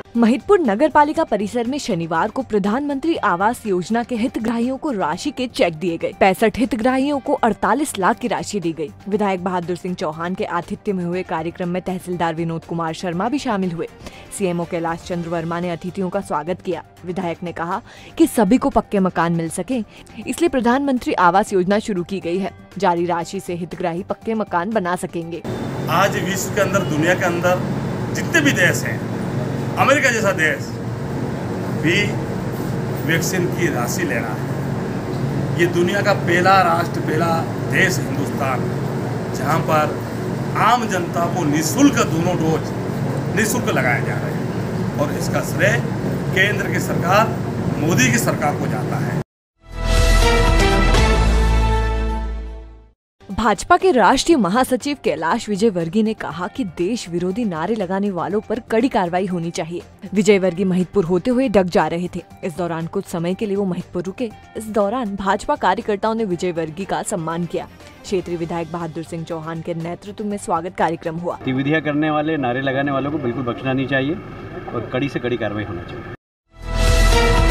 महिदपुर नगर पालिका परिसर में शनिवार को प्रधानमंत्री आवास योजना के हितग्राहियों को राशि के चेक दिए गए। 65 हितग्राहियों को 48 लाख की राशि दी गई। विधायक बहादुर सिंह चौहान के आतिथ्य में हुए कार्यक्रम में तहसीलदार विनोद कुमार शर्मा भी शामिल हुए। सीएमओ कैलाश चंद्र वर्मा ने अतिथियों का स्वागत किया। विधायक ने कहा कि सभी को पक्के मकान मिल सके, इसलिए प्रधानमंत्री आवास योजना शुरू की गई है। जारी राशि से हितग्राही पक्के मकान बना सकेंगे। आज विश्व के अंदर, दुनिया के अंदर जितने भी देश हैं, अमेरिका जैसा देश भी वैक्सीन की राशि ले रहा है। ये दुनिया का पहला राष्ट्र, पहला देश हिंदुस्तान, जहां पर आम जनता को निःशुल्क दोनों डोज निःशुल्क लगाए जा रहे हैं और इसका श्रेय केंद्र की सरकार, मोदी की सरकार को जाता है। भाजपा के राष्ट्रीय महासचिव कैलाश विजयवर्गीय ने कहा कि देश विरोधी नारे लगाने वालों पर कड़ी कार्रवाई होनी चाहिए। विजयवर्गीय महिदपुर होते हुए डग जा रहे थे। इस दौरान कुछ समय के लिए वो महिदपुर रुके। इस दौरान भाजपा कार्यकर्ताओं ने विजयवर्गीय का सम्मान किया। क्षेत्रीय विधायक बहादुर सिंह चौहान के नेतृत्व में स्वागत कार्यक्रम हुआ। गतिविधियां करने वाले, नारे लगाने वालों को बिल्कुल बख्शना नहीं चाहिए और कड़ी से कड़ी कार्रवाई होना चाहिए।